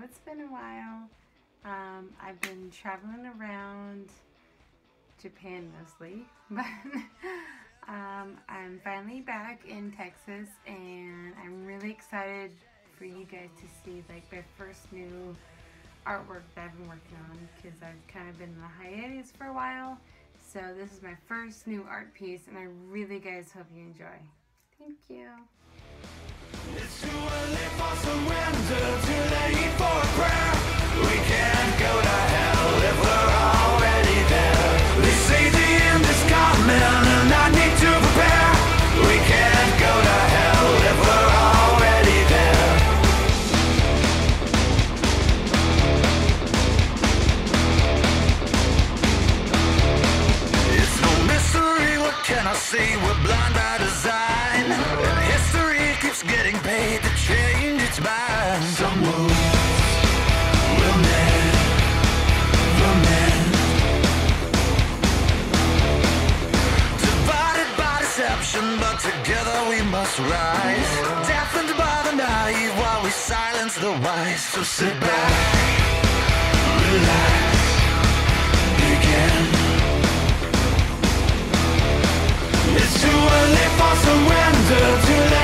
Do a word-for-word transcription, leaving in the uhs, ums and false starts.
it's been a while. Um, I've been traveling around Japan mostly, but um, I'm finally back in Texas, and I'm really excited for you guys to see like my first new artwork that I've been working on, because I've kind of been in a hiatus for a while. So this is my first new art piece, and I really guys hope you enjoy. Thank you. It's too early for some winter, too late for a prayer. We can't go to hell if we're already there. They say the end is coming and I need to prepare. We can't go to hell if we're already there. It's no mystery, what can I say? We're blind by design, and history keeps getting paid to change its mind. Some moves will never mend. Divided by deception, but together we must rise. Deafened by the naive while we silence the wise. So sit back, relax, begin. It's too early for some winter, too late